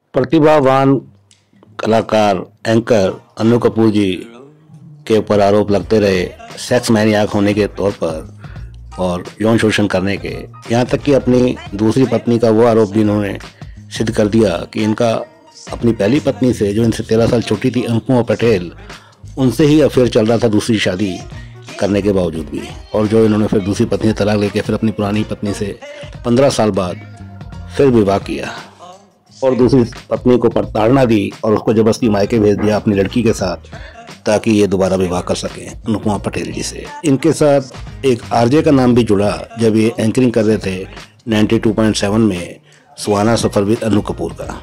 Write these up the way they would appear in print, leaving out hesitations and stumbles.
प्रतिभावान कलाकार एंकर अन्नू कपूर जी के ऊपर आरोप लगते रहे सेक्स मैनियाक होने के तौर पर और यौन शोषण करने के, यहाँ तक कि अपनी दूसरी पत्नी का वो आरोप भी इन्होंने सिद्ध कर दिया कि इनका अपनी पहली पत्नी से, जो इनसे 13 साल छोटी थी, अनुपमा पटेल, उनसे ही अफेयर चल रहा था दूसरी शादी करने के बावजूद भी। और जो इन्होंने फिर दूसरी पत्नी से तलाक लेके फिर अपनी पुरानी पत्नी से 15 साल बाद फिर विवाह किया और दूसरी पत्नी को प्रताड़ना दी और उसको जबरदस्ती मायके भेज दिया अपनी लड़की के साथ, ताकि ये दोबारा विवाह कर सकें अनुपमा पटेल जी से। इनके साथ एक आरजे का नाम भी जुड़ा जब ये एंकरिंग कर रहे थे 92.7 में सुहाना सफर विद अन्नू कपूर का।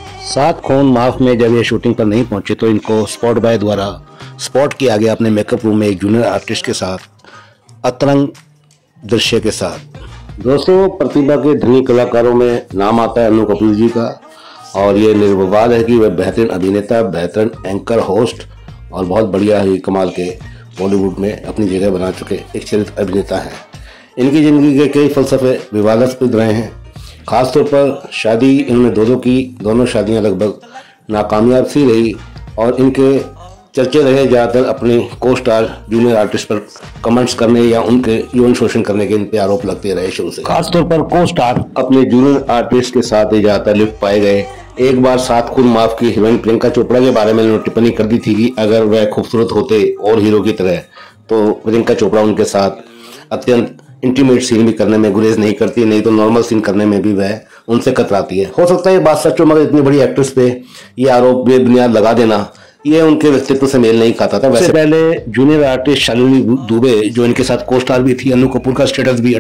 7 खून माफ में जब ये शूटिंग पर नहीं पहुंचे तो इनको स्पॉट बॉय द्वारा स्पॉट किया गया अपने मेकअप रूम में एक जूनियर आर्टिस्ट के साथ, अतरंग दृश्य के साथ। दोस्तों, प्रतिभा के धनी कलाकारों में नाम आता है अन्नू कपूर जी का, और ये निर्विवाद है कि वह बेहतरीन अभिनेता, बेहतरीन एंकर, होस्ट और बहुत बढ़िया ही कमाल के बॉलीवुड में अपनी जगह बना चुके एक चरित्र अभिनेता हैं। इनकी ज़िंदगी के कई फलसफे विवादास्पद रहे हैं। खासतौर पर शादी इन्होंने दो की, दोनों शादियां लगभग नाकामयाब सी रही और इनके चर्चे रहे ज़्यादातर अपने को स्टार जूनियर आर्टिस्ट पर कमेंट्स करने या उनके यौन शोषण करने के इन पे आरोप लगते रहे शुरू से। खासतौर पर को स्टार अपने जूनियर आर्टिस्ट के साथ ही ज़्यादातर लिप्त पाए गए। एक बार 7 खून माफ की हीरोइन प्रियंका चोपड़ा के बारे में उन्होंने टिप्पणी कर दी थी कि अगर वह खूबसूरत होते और हीरो की तरह तो प्रियंका चोपड़ा उनके साथ अत्यंत इंटीमेट सीन भी करने में गुरेज नहीं करती, नहीं तो नॉर्मल सीन करने में भी वह उनसे कतराती है। हो सकता है ये बात सच हो, मगर इतनी बड़ी एक्ट्रेस पे ये आरोप बेबुनियाद लगा देना ये उनके व्यक्तित्व से मेल नहीं खाता था। वैसे पहले जूनियर आर्टिस्ट शालिनी दुबे, जो इनके साथ को स्टार भी थी, अन्नू कपूर का स्टेटस भी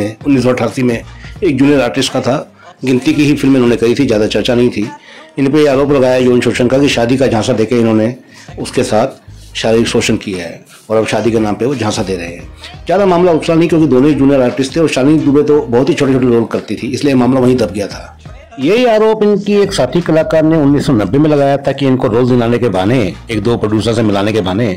1988 में एक जूनियर आर्टिस्ट का था। गिनती की ही फिल्म इन्होंने करी थी, ज़्यादा चर्चा नहीं थी। इन पर आरोप लगाया यौन शोषण का कि शादी का झांसा देके इन्होंने उसके साथ शारीरिक शोषण किया है और अब शादी के नाम पे वो झांसा दे रहे हैं। ज़्यादा मामला उछला नहीं, क्योंकि दोनों ही जूनियर आर्टिस्ट थे और शालिनी दुबे तो बहुत ही छोटे छोटे रोल करती थी, इसलिए मामला वहीं दब गया था। यही आरोप इनकी एक साथी कलाकार ने 1990 में लगाया था कि इनको रोल दिलाने के बहाने, 1-2 प्रोड्यूसर से मिलाने के बहाने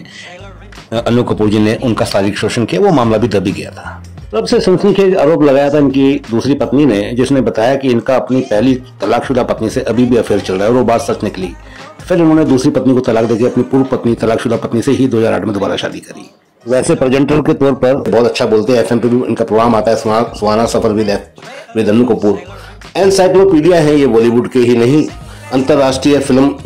अन्नू कपूर जी ने उनका शारीरिक शोषण किया। वो मामला भी दब ही गया था। तब से सनसनीखेज आरोप लगाया था इनकी दूसरी पत्नी ने, जिसने बताया कि इनका अपनी पहली तलाकशुदा पत्नी से अभी भी अफेयर चल रहा है और वो बात सच निकली। फिर उन्होंने दूसरी पत्नी को तलाक देकर अपनी पूर्व पत्नी, तलाकशुदा पत्नी से ही 2008 में दोबारा शादी करी। वैसे प्रेजेंटर के तौर पर बहुत अच्छा बोलते हैं, FM पे भी इनका प्रोग्राम आता है सुहाना सफर विद अन्नू कपूर। एनसाइक्लोपीडिया है ये, बॉलीवुड के ही नहीं अंतर्राष्ट्रीय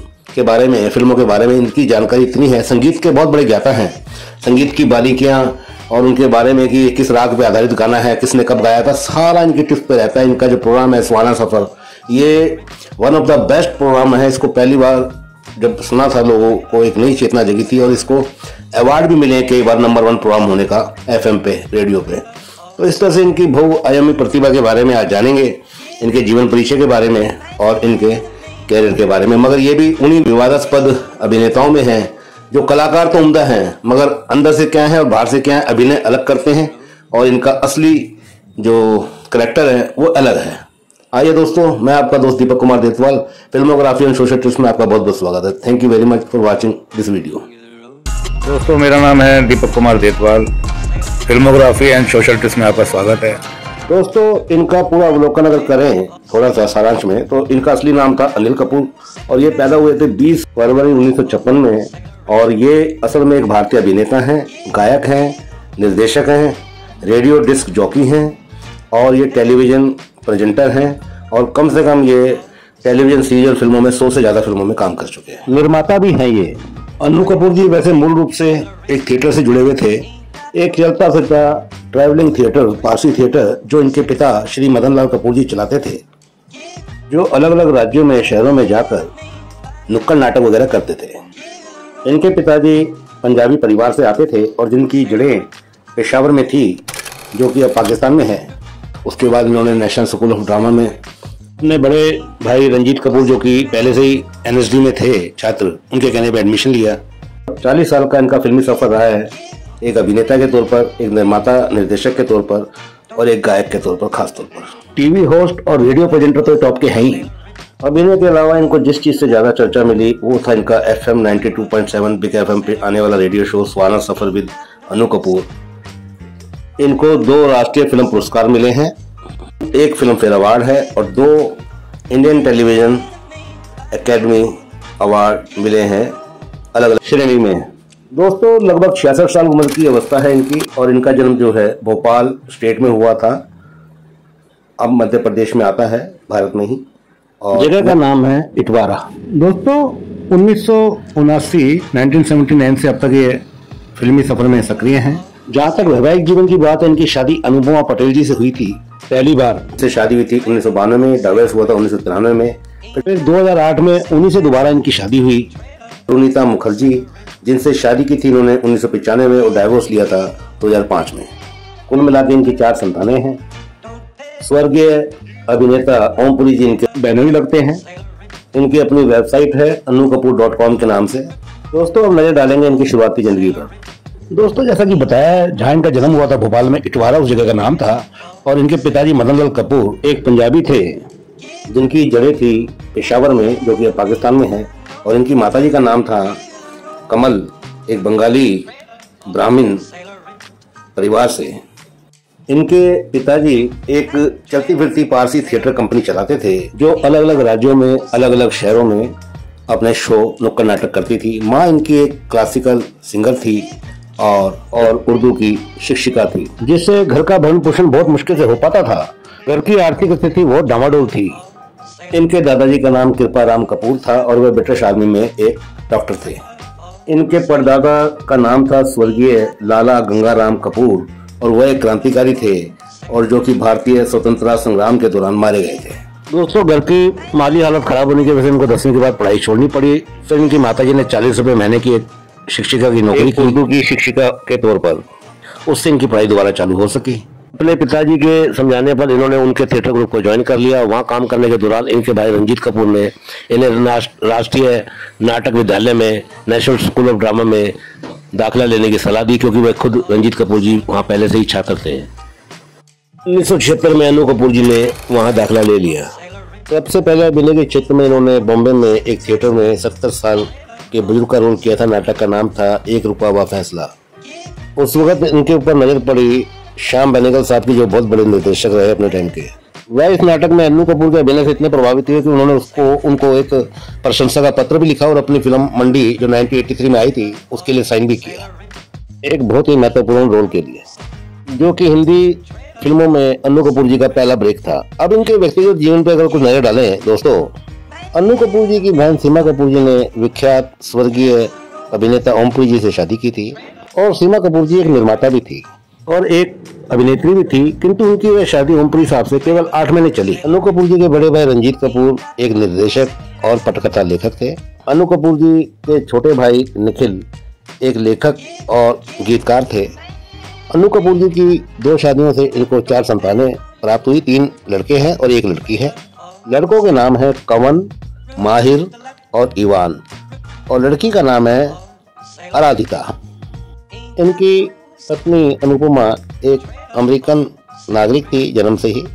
फिल्मों के बारे में इनकी जानकारी इतनी है। संगीत के बहुत बड़े ज्ञाता हैं, संगीत की बारीकियां और उनके बारे में कि किस राग पे आधारित गाना है, किसने कब गाया था, सारा इनकी टिप्स पे रहता है। इनका जो प्रोग्राम है सुहाना सफर, ये one of the best program है। इसको पहली बार जब सुना था लोगों को एक नई चेतना जगी थी और इसको अवार्ड भी मिले कई बार नंबर 1 प्रोग्राम होने का FM पे, रेडियो पे। तो इस तरह से इनकी बहुआयामी प्रतिभा के बारे में आज जानेंगे, इनके जीवन परिचय के बारे में और इनके कैरियर के बारे में। मगर ये भी उन्हीं विवादास्पद अभिनेताओं में है जो कलाकार तो उम्दा हैं, मगर अंदर से क्या है और बाहर से क्या है अभिनय अलग करते हैं और इनका असली जो करैक्टर है वो अलग है। आइए दोस्तों, मैं आपका दोस्त Deepak Kumar Detwal, filmography and social tips में आपका बहुत बहुत स्वागत है। Thank you very much for watching this video. दोस्तों, मेरा नाम है Deepak Kumar Detwal, filmography and social tips में आपका स्वागत है। दोस्तों, इनका पूरा अवलोकन अगर करें थोड़ा सा सारांश में, तो इनका असली नाम था अनिल कपूर और ये पैदा हुए थे 20 फरवरी 1956 में। और ये असल में एक भारतीय अभिनेता हैं, गायक हैं, निर्देशक हैं, रेडियो डिस्क जॉकी हैं और ये टेलीविजन प्रेजेंटर हैं और कम से कम ये टेलीविजन सीरियल फिल्मों में 100 से ज़्यादा फिल्मों में काम कर चुके हैं। निर्माता भी हैं ये। अन्नू कपूर जी वैसे मूल रूप से एक थिएटर से जुड़े हुए थे, एक चलता फिरता ट्रैवलिंग थिएटर, पारसी थिएटर, जो इनके पिता श्री मदन लाल कपूर जी चलाते थे, जो अलग अलग राज्यों में, शहरों में जाकर नुक्कड़ नाटक वगैरह करते थे। इनके पिताजी पंजाबी परिवार से आते थे और जिनकी जड़ें पेशावर में थी, जो कि अब पाकिस्तान में है। उसके बाद इन्होंने नेशनल स्कूल ऑफ ड्रामा में अपने बड़े भाई रंजीत कपूर, जो कि पहले से ही NSD में थे छात्र, उनके कहने पर एडमिशन लिया। 40 साल का इनका फिल्मी सफर रहा है, एक अभिनेता के तौर पर, एक निर्माता निर्देशक के तौर पर और एक गायक के तौर पर। खासतौर पर टीवी होस्ट और रेडियो प्रेजेंटर तो टॉप के हैं ही। अभिनय के अलावा इनको जिस चीज से ज्यादा चर्चा मिली वो था इनका FM 92.7 बिग FM पे आने वाला radio show Suhana Safar with Annu Kapoor. इनको 2 राष्ट्रीय फिल्म पुरस्कार मिले हैं, 1 फिल्म फेयर अवार्ड है और 2 इंडियन टेलीविजन एकेडमी अवार्ड मिले हैं अलग अलग श्रेणी में। दोस्तों लगभग 66 साल उम्र की अवस्था है इनकी और इनका जन्म जो है भोपाल स्टेट में हुआ था, अब मध्य प्रदेश में आता है, भारत में ही, और जगह का नाम है इटवारा। दोस्तों 1979 से अब तक ये फिल्मी सफर में सक्रिय हैं। जहाँ तक वैवाहिक जीवन की बात है, इनकी शादी अनुपमा पटेल जी से हुई थी। पहली बार से शादी हुई थी 1992 में, डाइवोर्स हुआ था 1993 में, फिर 2008 में उन्हीं से दोबारा इनकी शादी हुई। रुनीता मुखर्जी जिनसे शादी की थी इन्होंने 1995 में और डाइवोर्स लिया था 2005 में। कुल मिलाकर इनकी 4 संतानें हैं। स्वर्गीय अभिनेता ओम पुरी जी इनके बहनोई लगते हैं। इनकी अपनी वेबसाइट है annukapur.com के नाम से। दोस्तों अब नजर डालेंगे इनकी शुरुआती जिंदगी पर। दोस्तों जैसा कि बताया, जहाँ इनका जन्म हुआ था भोपाल में, इटवारा उस जगह का नाम था, और इनके पिताजी मदन लाल कपूर एक पंजाबी थे जिनकी जड़ें थी पेशावर में, जो कि पाकिस्तान में है, और इनकी माताजी का नाम था कमल, एक बंगाली ब्राह्मण परिवार से। इनके पिताजी एक चलती फिरती पारसी थिएटर कंपनी चलाते थे जो अलग अलग राज्यों में, अलग अलग शहरों में अपने शो नुक्कड़ नाटक करती थी। माँ इनकी एक क्लासिकल सिंगर थी और उर्दू की शिक्षिका थी, जिससे घर का भरण पोषण बहुत मुश्किल से हो पाता था। घर की आर्थिक स्थिति बहुत डामाडोल थी। इनके दादाजी का नाम कृपाराम कपूर था और वे ब्रिटिश आर्मी में एक डॉक्टर थे। इनके परदादा का नाम था स्वर्गीय लाला गंगाराम कपूर और वह एक क्रांतिकारी थे और जो कि भारतीय स्वतंत्रता संग्राम के दौरान मारे गए थे। दोस्तों घर की माली हालत खराब होने की वजह से इनको 10वीं के बाद पढ़ाई छोड़नी पड़ी। फिर इनकी माताजी ने 40 रुपए महीने की एक शिक्षिका की नौकरी की, उर्दू की शिक्षिका के तौर पर। उससे इनकी पढ़ाई दोबारा चालू हो सकी। अपने पिताजी के समझाने पर इन्होंने उनके थिएटर ग्रुप को ज्वाइन कर लिया। वहाँ काम करने के दौरान इनके भाई रंजीत कपूर ने इन्हें राष्ट्रीय नाटक विद्यालय में, नेशनल स्कूल ऑफ ड्रामा में दाखिला लेने की सलाह दी, क्योंकि वह खुद रंजीत कपूर जी वहाँ पहले से ही छात्र थे। 1976 में अनु कपूर जी ने वहाँ दाखिला ले लिया। सबसे पहले अभिनय के क्षेत्र में इन्होंने बॉम्बे में एक थिएटर में 70 साल के बुजुर्ग का रोल किया था। नाटक का नाम था एक रुपया व फैसला। उस वक्त इनके ऊपर नजर पड़ी श्याम बेनेगल साहब की, जो बहुत बड़े निर्देशक रहे अपने टाइम के। वह इस नाटक में अनु कपूर के अभिनय से इतने प्रभावित हुए कि उन्होंने उनको एक प्रशंसा का पत्र भी लिखा और अपनी फिल्म मंडी जो 1983 में आई थी उसके लिए साइन भी किया, एक बहुत ही महत्वपूर्ण रोल के लिए, जो कि हिंदी फिल्मों में अनु कपूर जी का पहला ब्रेक था। अब इनके व्यक्तिगत जीवन पर अगर कुछ नजर डालें दोस्तों, अनु कपूर जी की बहन सीमा कपूर जी ने विख्यात स्वर्गीय अभिनेता ओम पुरी जी से शादी की थी और सीमा कपूर जी एक निर्माता भी थी और एक अभिनेत्री भी थी, किंतु उनकी वह शादी ओम पुरी साहब से केवल 8 महीने चली। अनु कपूर जी के बड़े भाई रंजीत कपूर एक निर्देशक और पटकथा लेखक थे। अनु कपूर जी के छोटे भाई निखिल एक लेखक और गीतकार थे। अनु कपूर जी की 2 शादियों से इनको 4 संतानें प्राप्त हुई। 3 लड़के हैं और 1 लड़की है। लड़कों के नाम है कवन, माहिर और ईवान और लड़की का नाम है आराधिका। इनकी पत्नी अनुपमा एक अमेरिकन नागरिक थी जन्म से ही।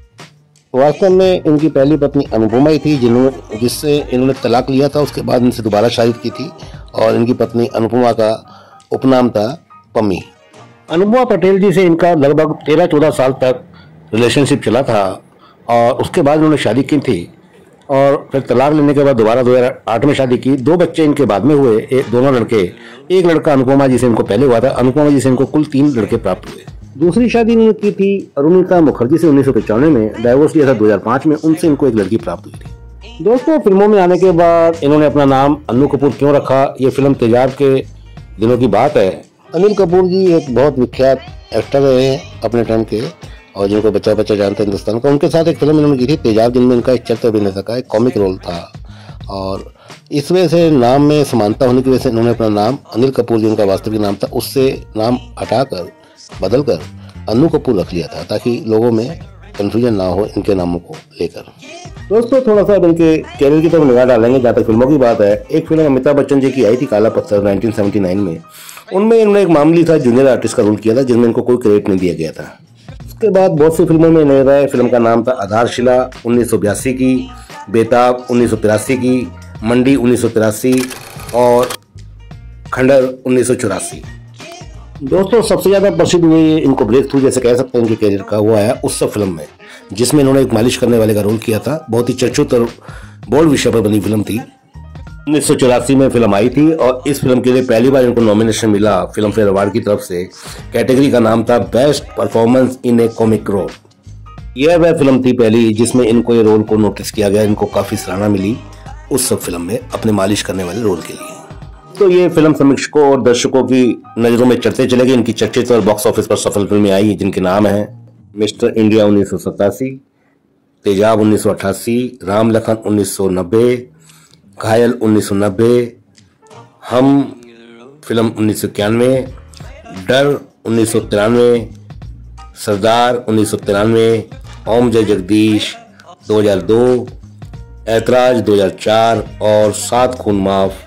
वास्तव में इनकी पहली पत्नी अनुपमा ही थी जिससे इन्होंने तलाक लिया था। उसके बाद इनसे दोबारा शादी की थी और इनकी पत्नी अनुपमा का उपनाम था पम्मी। अनुपमा पटेल जी से इनका लगभग 13-14 साल तक रिलेशनशिप चला था और उसके बाद इन्होंने शादी की थी और फिर तलाक लेने के बाद दोबारा 2008 में शादी की। 2 बच्चे इनके बाद में हुए, दोनों लड़के। एक लड़का अनुपमा जी से इनको पहले हुआ था। अनुपमा जी से इनको कुल 3 लड़के प्राप्त हुए। दूसरी शादी इन्होंने की थी रुनीता मुखर्जी से 1995 में। डाइवोर्स लिया था 2005 में। उनसे इनको एक लड़की प्राप्त हुई थी। दोस्तों फिल्मों में आने के बाद इन्होंने अपना नाम अनु कपूर क्यों रखा, ये फिल्म तेजाब के दिनों की बात है। अनिल कपूर जी एक बहुत विख्यात एक्टर रहे हैं अपने टाइम के और जिनको बच्चा बच्चा जानते हैं हिंदुस्तान का। उनके साथ एक फिल्म इन्होंने की थी तेजाब, जिनमें इनका एक चरित्र अभिनेता का एक कॉमिक रोल था और इस वजह से नाम में समानता होने की वजह से इन्होंने अपना नाम अनिल कपूर जो उनका वास्तविक नाम था उससे नाम हटाकर बदलकर अनु कपूर रख लिया था ताकि लोगों में कन्फ्यूजन ना हो इनके नामों को लेकर। दोस्तों थोड़ा सा इनके कैरियर की तरफ निगाह डालेंगे। जहाँ तक फिल्मों की बात है, एक फिल्म अमिताभ बच्चन जी की आई थी काला पत्थर 1979 में। उनमें इन्होंने एक मामूली था जूनियर आर्टिस्ट का रोल किया था जिसमें इनको कोई क्रेडिट नहीं दिया गया था। उसके बाद बहुत सी फिल्मों में नजर आए। फिल्म का नाम था आधारशिला 1982 की, बेताब 1983 की, मंडी 1983 और खंडर 1984। दोस्तों सबसे ज्यादा प्रसिद्ध हुए इनको ब्रेक थ्रू जैसे कह सकते हैं इनके कैरियर का हुआ है उत्सव फिल्म में, जिसमें इन्होंने एक मालिश करने वाले का रोल किया था। बहुत ही चर्चित और बोल्ड विषय पर बनी फिल्म थी। 1984 में फिल्म आई थी और इस फिल्म के लिए पहली बार इनको नॉमिनेशन मिला फिल्म फेयर अवार्ड की तरफ से। कैटेगरी का नाम था best performance in a comic role. यह वह फिल्म थी पहली जिसमें इनको ये रोल को नोटिस किया गया। इनको काफी सराहना मिली उस सब फिल्म में अपने मालिश करने वाले रोल के लिए। तो ये फिल्म समीक्षकों और दर्शकों की नजरों में चढ़ते चले गए। इनकी चर्चित और बॉक्स ऑफिस पर सफल फिल्में आई जिनके नाम हैं मिस्टर इंडिया 1987, तेजाब 1988, राम लखन 1990, घायल 1990, हम फिल्म 1991, डर 1993, सरदार 1993, ओम जय जगदीश 2002, ऐतराज 2004 और सात खून माफ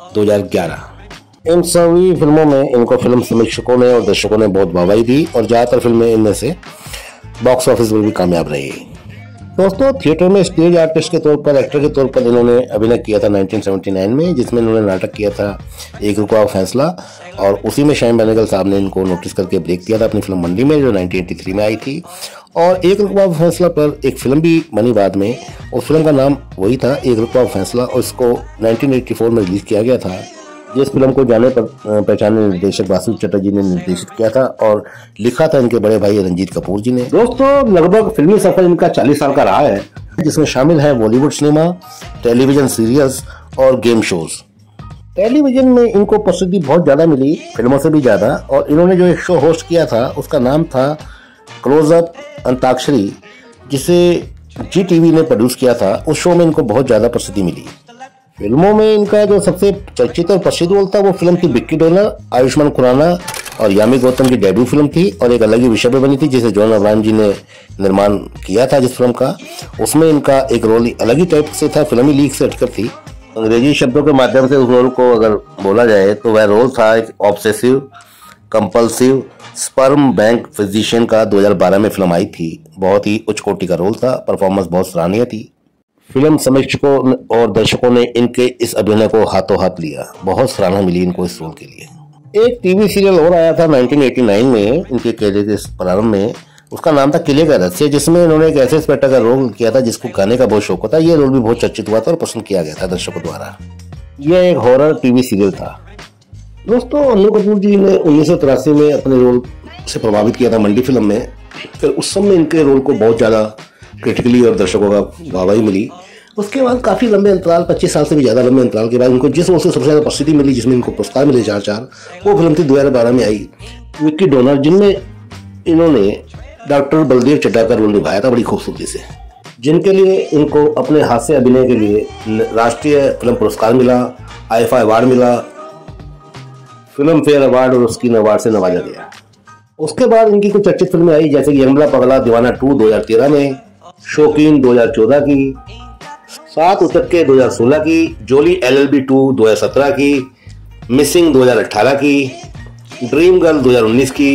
2011। इन सभी फिल्मों में इनको फिल्म समीक्षकों ने और दर्शकों ने बहुत वाहवाही दी और ज्यादातर फिल्में इनमें से बॉक्स ऑफिस में भी कामयाब रही। दोस्तों, थिएटर में स्टेज आर्टिस्ट के तौर पर, एक्टर के तौर पर इन्होंने अभिनय किया था 1979 में, जिसमें इन्होंने नाटक किया था एक रुकवा फैसला और उसी में शाहीन बेनेगल साहब ने इनको नोटिस करके ब्रेक दिया था अपनी फिल्म मंडी में, जो 1983 में आई थी। और एक रुकवा फैसला पर एक फिल्म भी बनी बाद में। उस फिल्म का नाम वही था, एक रुकवा फैसला, और इसको 1984 में रिलीज किया गया था। जिस फिल्म को जाने पर पहचाने निर्देशक वासु चटर्जी ने निर्देशित किया था और लिखा था इनके बड़े भाई रंजीत कपूर जी ने। दोस्तों, लगभग फिल्मी सफर इनका 40 साल का रहा है, जिसमें शामिल है बॉलीवुड सिनेमा, टेलीविजन सीरियल्स और गेम शोज। टेलीविजन में इनको प्रसिद्धि बहुत ज्यादा मिली, फिल्मों से भी ज्यादा। और इन्होंने जो एक शो होस्ट किया था उसका नाम था क्लोजअप अंताक्षरी, जिसे जी टीवी ने प्रोड्यूस किया था। उस शो में इनको बहुत ज्यादा प्रसिद्धि मिली। फिल्मों में इनका जो सबसे चर्चित और प्रसिद्ध रोल था वो फिल्म थी विक्की डोनर, आयुष्मान खुराना और यामी गौतम की डेब्यू फिल्म थी और एक अलग ही विषय पर बनी थी जिसे जॉन अब्राहम जी ने निर्माण किया था जिस फिल्म का। उसमें इनका एक रोल अलग ही टाइप से था, फिल्मी लीग से हटकर थी। अंग्रेजी शब्दों के माध्यम से उस रोल को अगर बोला जाए तो वह रोल था एक obsessive compulsive sperm bank physician का। 2012 में फिल्म आई थी। बहुत ही उच्च कोटि का रोल था, परफॉर्मेंस बहुत सराहनीय थी। फिल्म समीक्षकों और दर्शकों ने इनके इस अभिनय को हाथों हाथ लिया, बहुत सराहना मिली इनको इस रोल के लिए। एक टीवी सीरियल और आया था 1989 में इनके कैरियर के प्रारंभ में, उसका नाम था किले का रहस्य, जिसमें इन्होंने एक ऐसे इंस्पेक्टर का रोल किया था जिसको गाने का बहुत शौक था। यह रोल भी बहुत चर्चित हुआ था और पसंद किया गया था दर्शकों द्वारा। यह एक हॉरर टीवी सीरियल था। दोस्तों, अनु कपूर जी ने 1983 में अपने रोल से प्रभावित किया था मंडी फिल्म में। फिर उस समय इनके रोल को बहुत ज्यादा क्रिटिकली और दर्शकों का वाहवाही मिली। उसके बाद काफी लंबे अंतराल, 25 साल से भी ज्यादा लंबे अंतराल के बाद इनको जिस रोल से सबसे ज्यादा प्रसिद्धि मिली, जिसमें इनको पुरस्कार मिले 4 वो फिल्म थी 2012 में आई विक्की डोनर, जिनमें इन्होंने डॉक्टर बलदेव चड्ढा का रोल निभाया था बड़ी खूबसूरती से, जिनके लिए इनको अपने हास्य अभिनय के लिए राष्ट्रीय फिल्म पुरस्कार मिला, IFA अवार्ड मिला, फिल्म फेयर अवार्ड और स्क्रीन अवार्ड से नवाजा गया। उसके बाद इनकी कुछ चर्चित फिल्में आई जैसे कि यमला पगला दीवाना 2 2013 में, शौकीन 2014 की, 7 उतक्के 2016 की, जोली LLB 2 2017 की, मिसिंग 2018 की, ड्रीम गर्ल 2019 की,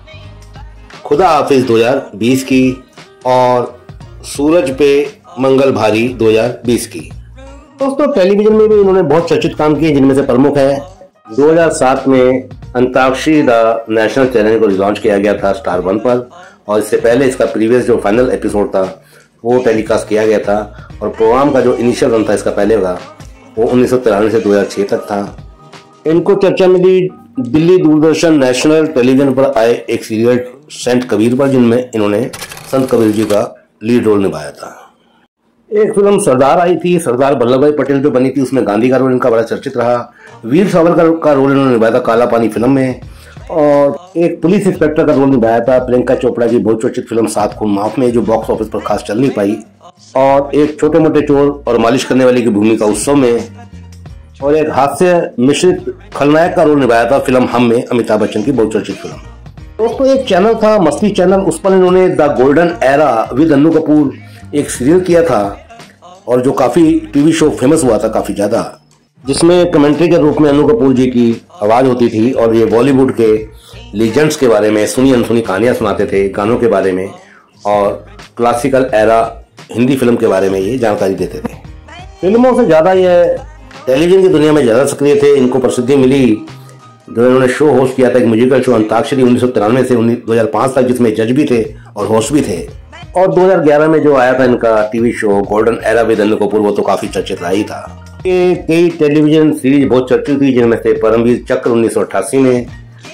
खुदा हाफिज 2020 की और सूरज पे मंगल भारी 2020 की। दोस्तों, टेलीविजन में भी इन्होंने बहुत चर्चित काम किए, जिनमें से प्रमुख है 2007 में अंताक्षरी द नेशनल चैनल को लॉन्च किया गया था स्टार 1 पर, और इससे पहले इसका प्रीवियस जो फाइनल एपिसोड था वो टेलीकास्ट किया गया था। और प्रोग्राम का जो इनिशियल रन था इसका पहले का वो 1993 से 2006 तक था। इनको चर्चा मिली दिल्ली दूरदर्शन नेशनल टेलीविजन पर आए एक सीरियल संत कबीर पर, जिनमें इन्होंने संत कबीर जी का लीड रोल निभाया था। एक फिल्म सरदार आई थी, सरदार वल्लभ भाई पटेल जो बनी थी, उसमें गांधी का रोल इनका बड़ा चर्चित रहा। वीर सावरकर का रोल इन्होंने निभाया था काला पानी फिल्म में, और एक पुलिस इंस्पेक्टर का रोल निभाया था प्रियंका चोपड़ा की बहुत चर्चित फिल्म 7 खून माफ में, जो बॉक्स ऑफिस पर खास चल नहीं पाई। और एक छोटे मोटे चोर और मालिश करने वाले की भूमिका उत्सव में, और एक हास्य मिश्रित खलनायक का रोल निभाया था फिल्म हम में, अमिताभ बच्चन की बहुत चर्चित फिल्म। दोस्तों, एक चैनल था मस्ती चैनल, उस पर इन्होंने the golden era with Annu Kapoor एक सीरियल किया था, और जो काफी टीवी शो फेमस हुआ था काफी ज्यादा, जिसमें कमेंट्री के रूप में अन्नू कपूर जी की आवाज होती थी और ये बॉलीवुड के लीजेंड्स के बारे में सुनी अनसुनी कहानियां सुनाते थे, गानों के बारे में और क्लासिकल एरा हिंदी फिल्म के बारे में ये जानकारी देते थे। फिल्मों से ज्यादा ये टेलीविजन की दुनिया में ज्यादा सक्रिय थे। इनको प्रसिद्धि मिली जो इन्होंने शो होस्ट किया था, एक म्यूजिकल शो अंताक्षरी 1993 से 2005 तक, जिसमें जज भी थे और होस्ट भी थे। और 2011 में जो आया था इनका TV show golden era with Anu Kapoor, वो तो काफी चर्चित रहा ही था। ये कई टेलीविजन सीरीज बहुत चर्चित थी, जिनमें से परमवीर चक्र 1988 में,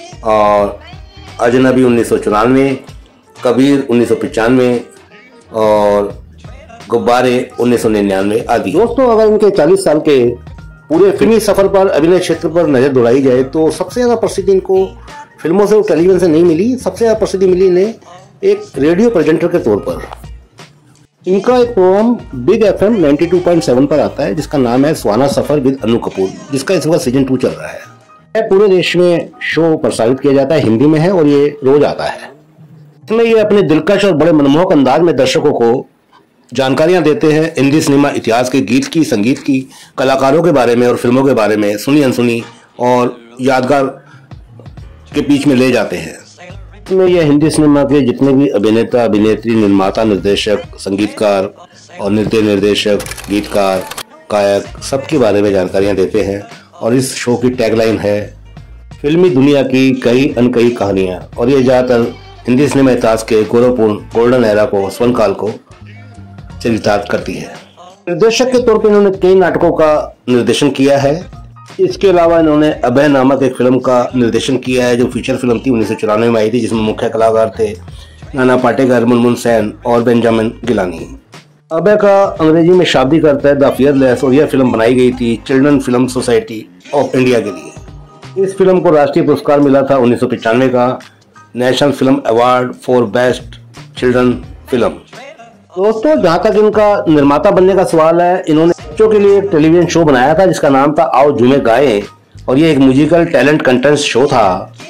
और अजनबी 1994, कबीर 1995 और गुब्बारे 1999 आदि। दोस्तों, अगर इनके 40 साल के पूरे फिल्मी सफर पर, अभिनय क्षेत्र पर नजर दौड़ाई जाए तो सबसे ज्यादा प्रसिद्धि इनको फिल्मों से और टेलीविजन से नहीं मिली। सबसे ज्यादा प्रसिद्धि मिली इन्हें एक रेडियो प्रेजेंटर के तौर पर। इनका एक प्रोग्राम बिग FM 92.7 पर आता है, जिसका नाम है सुहाना सफर विद अनु कपूर, जिसका इस वक्त सीजन 2 चल रहा है। पूरे देश में शो प्रसारित किया जाता है, हिंदी में है और ये रोज आता है। इसमें ये अपने दिलकश और बड़े मनमोहक अंदाज में दर्शकों को जानकारियां देते हैं हिंदी सिनेमा इतिहास के, गीत की, संगीत की, कलाकारों के बारे में और फिल्मों के बारे में, सुनी अनसुनी और यादगार के बीच में ले जाते हैं। इसमें यह हिंदी सिनेमा के जितने भी अभिनेता, अभिनेत्री, निर्माता, निर्देशक, संगीतकार और नृत्य निर्देशक, गीतकार, गायक, सबके बारे में जानकारियां देते हैं। और इस शो की टैगलाइन है फिल्मी दुनिया की कई अनकही कहानियां, और ये ज़्यादातर हिंदी सिनेमा इतिहास के गौरवपूर्ण गोल्डन एरा को, स्वर्ण काल को चरितार्थ करती है। निर्देशक के तौर पर इन्होंने कई नाटकों का निर्देशन किया है। इसके अलावा इन्होंने अभय नामक एक फिल्म का निर्देशन किया है, जो फीचर फिल्म थी, 1994 में आई थी, जिसमें मुख्य कलाकार थे नाना पाटेकर, मुनमुन सेन और बेंजामिन गिलानी। अभय का अंग्रेजी में शाब्दिक अर्थ है द फियरलेस, और यह फिल्म बनाई गई थी children film society of India के लिए। इस फिल्म को राष्ट्रीय पुरस्कार मिला था 1995 का, national film award for best children film. दोस्तों, जहाँ तक इनका निर्माता बनने का सवाल है, इन्होंने बच्चों के लिए एक टेलीविजन शो बनाया था जिसका नाम था आओ झूमे गाएं, और ये एक म्यूजिकल टैलेंट कंटेस्ट शो था।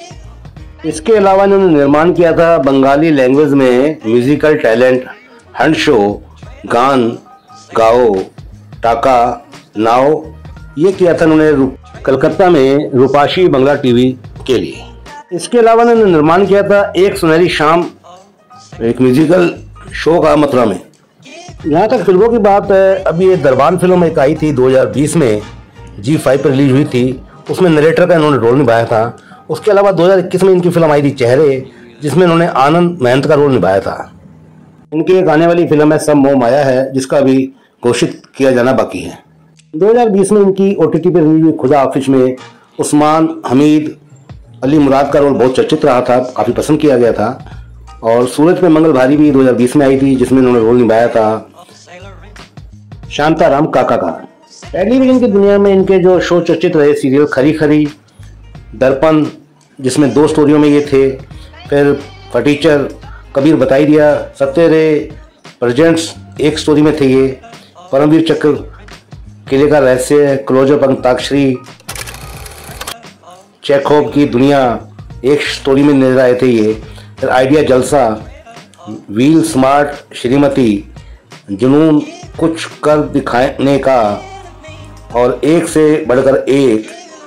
इसके अलावा इन्होंने निर्माण किया था बंगाली लैंग्वेज में musical talent hunt show Gaan Gao टाका नाओ, ये किया था इन्होंने कलकत्ता में रूपाशी बंगला टीवी के लिए। इसके अलावा इन्होंने निर्माण किया था एक सुनहरी शाम, एक म्यूजिकल शो का मथुरा में। यहाँ तक फिल्मों की बात है, अभी ये दरबान फिल्म एक आई थी 2020 में, G5 पर रिलीज हुई थी, उसमें नरेटर का इन्होंने रोल निभाया था। उसके अलावा 2021 में इनकी फिल्म आई थी चेहरे, जिसमें इन्होंने आनंद महंत का रोल निभाया था। इनकी एक आने वाली फिल्म है सब मोह माया है, जिसका भी घोषित किया जाना बाकी है। 2020 में इनकी OTT पर रिलीज हुई खुदा हाफिज में उस्मान हमीद अली मुराद का रोल बहुत चर्चित रहा था, काफी पसंद किया गया था। और सूरज पे मंगल भारी भी 2020 में आई थी, जिसमें इन्होंने रोल निभाया था शांताराम काका का। टेलीविजन की दुनिया में इनके जो शो चर्चित रहे, सीरियल खरी खरी, दर्पण, जिसमें 2 स्टोरियों में ये थे, फिर फटीचर, कबीर बताई दिया, सत्य रे प्रेजेंट्स एक स्टोरी में थे ये, परमवीर चक्र, किले का रहस्य, क्लोजअप अंताक्षरी, चेखोव की दुनिया एक स्टोरी में नजर आए थे ये, फिर आइडिया जलसा, व्हील स्मार्ट श्रीमती, जुनून कुछ कर दिखाने का, और एक से बढ़कर एक,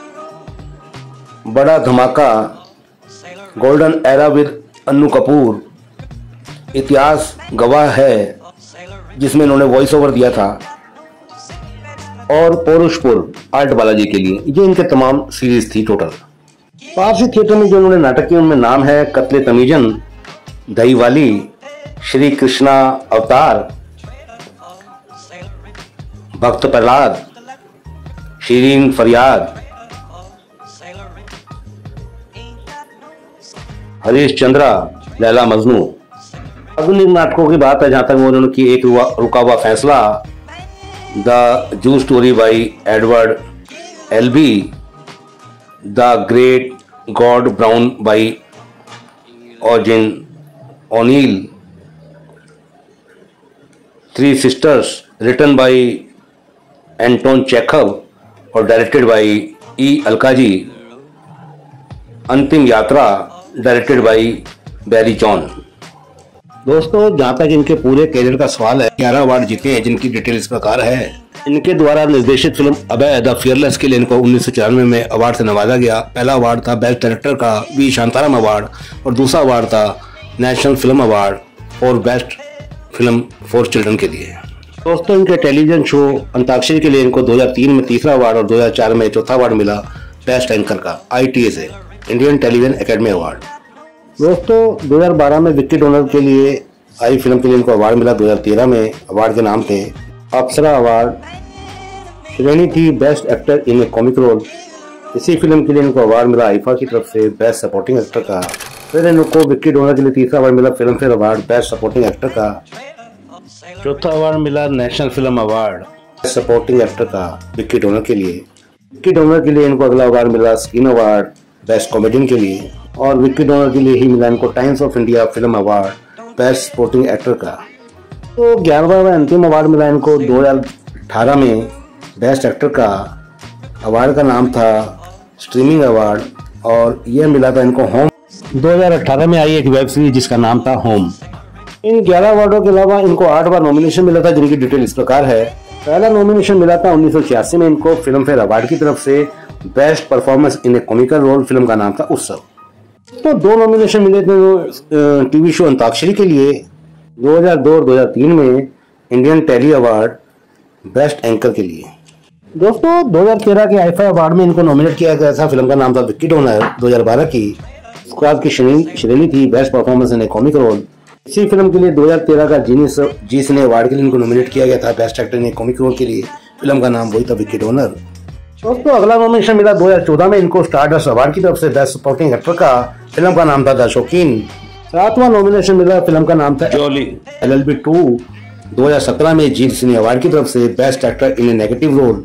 बड़ा धमाका, golden era with Anu Kapoor, इतिहास गवाह है, जिसमें इन्होंने वॉइस ओवर दिया था, और पौरुषपुर आर्ट बालाजी के लिए। ये इनके तमाम सीरीज थी टोटल। पारसी थिएटर में जो उन्होंने नाटक किए उनमें नाम है कत्ले तमीजन, दहीवाली, श्री कृष्णा अवतार, भक्त प्रहलाद, शीरीन फरियाद, हरीश चंद्रा, लैला मजनू। आधुनिक नाटकों की बात है जहां तक वो उन्होंने की एक रुका हुआ फैसला, the zoo story by Edward Albee, the great god brown by Eugene O'Neill, three sisters written by Anton Chekhov और directed by E Alkazi, Antim Yatra directed by Barry John. दोस्तों, जहाँ तक इनके पूरे कैरियर का सवाल है, 11 अवार्ड जीते हैं, जिनकी डिटेल इस प्रकार है। इनके द्वारा निर्देशित फिल्म अभय द फियरलेस के लिए इनको 1994 में अवार्ड से नवाजा गया। पहला अवार्ड था बेस्ट डायरेक्टर का वी शांताराम अवार्ड, और दूसरा अवार्ड था national film award for best film for children के लिए। दोस्तों, इनके टेलीविजन शो अंताक्षरी के लिए इनको 2003 में तीसरा अवार्ड और 2004 में चौथा अवार्ड मिला बेस्ट एंकर का ITA से, इंडियन टेलीविजन एकेडमी अवार्ड। दोस्तों, 2012 में विक्की डोनर के लिए आई फिल्म के लिए इनको अवार्ड मिला 2013 में। अवार्ड के नाम थे अप्सरा अवार्ड। श्रेणी थी best actor in a comic role. इसी फिल्म के लिए इनको अवार्ड मिला आईफा की तरफ से बेस्ट सपोर्टिंग एक्टर का। फिर इनको विक्की डोनर के लिए तीसरा अवार्ड मिला Filmfare award best supporting actor का। चौथा अवार्ड मिला national film award best supporting actor का विक्की डोनर के लिए। विक्की डोनर के लिए इनको अगला अवार्ड मिला स्क्रीन अवार्ड बेस्ट कॉमेडियन के लिए, और विक्की डोनर के लिए ही मिला इनको Times of India film award best supporting actor का। तो 11वां व अंतिम अवार्ड मिला इनको 2018 में बेस्ट एक्टर का। अवार्ड का नाम था स्ट्रीमिंग अवार्ड, और यह मिला था इनको होम। 2018 में आई एक वेब सीरीज जिसका नाम था होम। इन 11 अवार्डों के अलावा इनको 8 बार नॉमिनेशन मिला था, जिनकी डिटेल इस प्रकार है। पहला नॉमिनेशन मिला था 1986 में इनको फिल्म फेयर अवार्ड की तरफ से best performance in a comical role. Film का नाम था उत्सव। तो 2 नॉमिनेशन मिले थे टीवी शो अंताक्षरी के लिए 2002 और 2003 में Indian telly award best anchor के लिए। दोस्तों 2013 के आईफा अवार्ड में इनको नॉमिनेट किया गया था। फिल्म का नाम था विक्की डोनर। 2012 की स्क्वाड की श्रेणी थी best performance in a comic role. इसी फिल्म के लिए 2013 का जी सिने अवार्ड के लिए इनको नॉमिनेट किया गया था best actor in a comic role के लिए। फिल्म का नाम वही था विक्की डोनर। दोस्तों अगला नॉमिनेशन मिला 2014 में इनको स्टारडस्ट अवार्ड की तरफ से बेस्ट सपोर्टिंग एक्टर का। फिल्म का नाम था द शौकीन। 7वां नॉमिनेशन मिला, फिल्म का नाम था जॉली LLB 2। 2017 में जी सिने अवार्ड की तरफ से best actor in a negative role.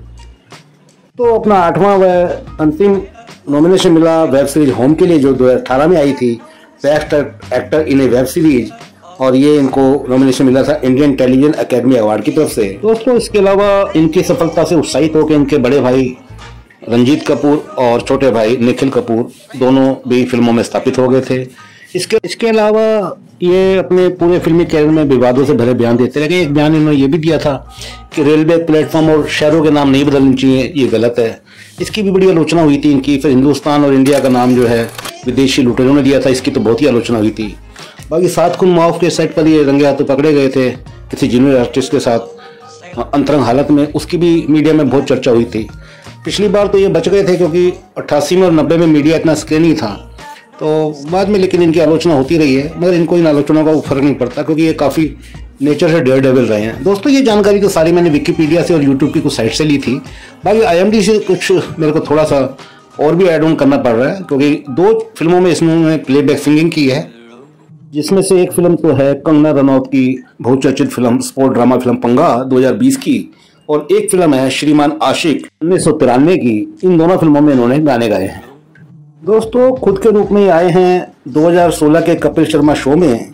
तो अपना 8वां व अंतिम नॉमिनेशन मिला वेब सीरीज होम के लिए, जो 2018 में आई थी best actor in a web series, और ये इनको नॉमिनेशन मिला था इंडियन टेलीविजन एकेडमी अवार्ड की तरफ से। दोस्तों इसके अलावा इनकी सफलता से उत्साहित होकर इनके बड़े भाई रंजीत कपूर और छोटे भाई निखिल कपूर दोनों भी फिल्मों में स्थापित हो गए थे। इसके अलावा ये अपने पूरे फिल्मी कैरियर में विवादों से भरे बयान देते रहे। एक बयान इन्होंने ये भी दिया था कि रेलवे प्लेटफॉर्म और शहरों के नाम नहीं बदलने चाहिए, ये गलत है। इसकी भी बड़ी आलोचना हुई थी इनकी। फिर हिंदुस्तान और इंडिया का नाम जो है विदेशी लुटेरों ने दिया था, इसकी तो बहुत ही आलोचना हुई थी। बाकी 7 खून माफ के सेट पर ये रंगे हाथों पकड़े गए थे किसी जूनियर आर्टिस्ट के साथ अंतरंग हालत में, उसकी भी मीडिया में बहुत चर्चा हुई थी। पिछली बार तो ये बच गए थे क्योंकि 88 में और 90 में मीडिया इतना सक्रिय नहीं था, तो बाद में लेकिन इनकी आलोचना होती रही है, मगर इनको इन आलोचनाओं का फर्क नहीं पड़ता क्योंकि ये काफ़ी नेचर से डेयर डेविल रहे हैं। दोस्तों ये जानकारी तो सारी मैंने विकिपीडिया से और यूट्यूब की कुछ साइट से ली थी। बाकी IMDb से कुछ मेरे को थोड़ा सा और भी ऐड ऑन करना पड़ रहा है, क्योंकि 2 फिल्मों में इसने प्लेबैक सिंगिंग की है, जिसमें से एक फिल्म तो है कंगना रनौत की बहुचर्चित फिल्म स्पोर्ट ड्रामा फिल्म पंगा 2020 की, और एक फिल्म है श्रीमान आशिक 1993 की। इन दोनों फिल्मों में इन्होंने गाने गाए हैं। दोस्तों खुद के रूप में आए हैं 2016 के कपिल शर्मा शो में,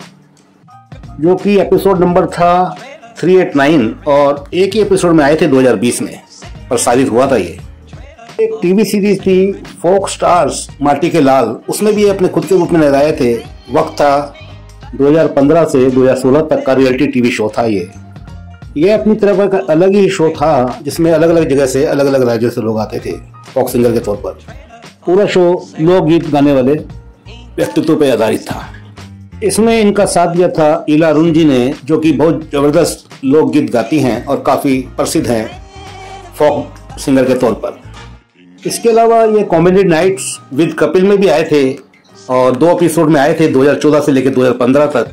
जो कि एपिसोड नंबर था 389, और एक ही एपिसोड में आए थे 2020 में प्रसारित हुआ था। ये एक टीवी सीरीज थी फोक स्टार्स माटी के लाल, उसमें भी अपने खुद के रूप में नजर आए थे। वक्त था 2015 से 2016 तक का रियलिटी टीवी शो था। ये अपनी तरफ का अलग ही शो था, जिसमें अलग अलग जगह से अलग अलग राज्यों से लोग आते थे फोक सिंगर के तौर पर। पूरा शो लोकगीत गाने वाले व्यक्तित्व पर आधारित था। इसमें इनका साथ दिया था ईला अरुण जी ने, जो कि बहुत जबरदस्त लोकगीत गाती हैं और काफी प्रसिद्ध हैं फोक सिंगर के तौर पर। इसके अलावा ये कॉमेडी नाइट्स विद कपिल में भी आए थे, और 2 एपिसोड में आए थे 2014 से लेकर 2015 तक।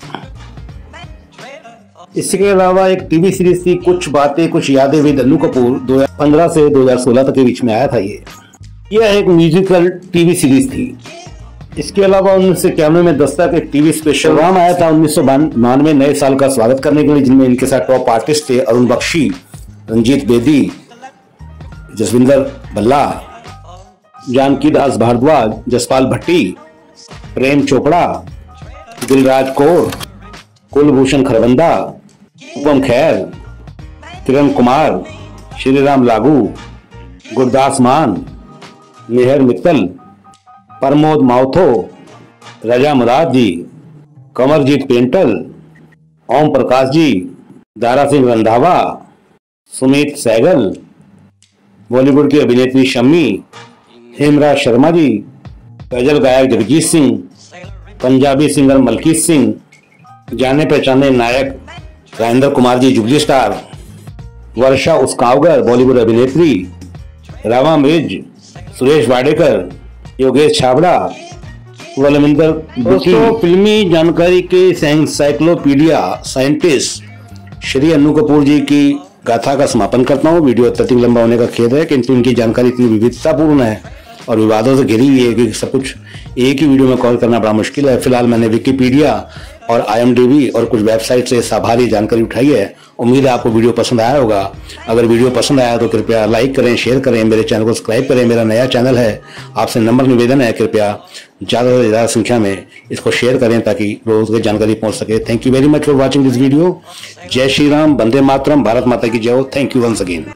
इसके अलावा एक टीवी सीरीज थी कुछ बातें कुछ यादें विद अन्नू कपूर 2015 से 2016 तक के बीच में आया था। यह एक म्यूजिकल टीवी सीरीज थी। इसके अलावा 1991 में दस्तक एक टीवी स्पेशल प्रोग्राम आया था 1992 नए साल का स्वागत करने के लिए, जिनमें इनके साथ टॉप आर्टिस्ट थे अरुण बख्शी, रंजीत बेदी, जसविंदर भल्ला, जानकी दास भारद्वाज, जसपाल भट्टी, प्रेम चोपड़ा, दिलराज कौर, कुलभूषण खरबंदा, उपम खैर, किरण कुमार, श्रीराम लागू, गुरदास मान, मेहर मित्तल, प्रमोद माउथो, रजा मुराद जी, कमरजीत पेंटल, ओम प्रकाश जी, दारा सिंह रंधावा, सुमित सहगल, बॉलीवुड की अभिनेत्री शम्मी, हेमराज शर्मा जी, गजल गायक जगजीत सिंह, पंजाबी सिंगर मलकीत सिंह, जाने पहचाने नायक राजेंद्र कुमार जी जुबली स्टार, वर्षा उसकावगर बॉलीवुड अभिनेत्री, रावा मिर्ज, सुरेश वाडेकर, योगेश छाबड़ा, वलमिंदर दोस्तों, फिल्मी जानकारी के एनसाइक्लोपीडिया साइंटिस्ट श्री अन्नू कपूर जी की गाथा का समापन करता हूँ। वीडियो अत्यधिक लंबा होने का खेद है, किंतु इनकी जानकारी इतनी विविधतापूर्ण है और विवादों से घिरी हुई है कि सब कुछ एक ही वीडियो में कवर करना बड़ा मुश्किल है। फिलहाल मैंने विकिपीडिया और IMDb और कुछ वेबसाइट से साभारी जानकारी उठाई है। उम्मीद है आपको वीडियो पसंद आया होगा। अगर वीडियो पसंद आया तो कृपया लाइक करें, शेयर करें, मेरे चैनल को सब्सक्राइब करें। मेरा नया चैनल है, आपसे नंबर निवेदन है, कृपया ज़्यादा से ज़्यादा संख्या में इसको शेयर करें ताकि रोज की जानकारी पहुंच सके। Thank you very much for watching this video. जय श्री राम, वंदे मातरम, भारत माता की जय हो। Thank you once again.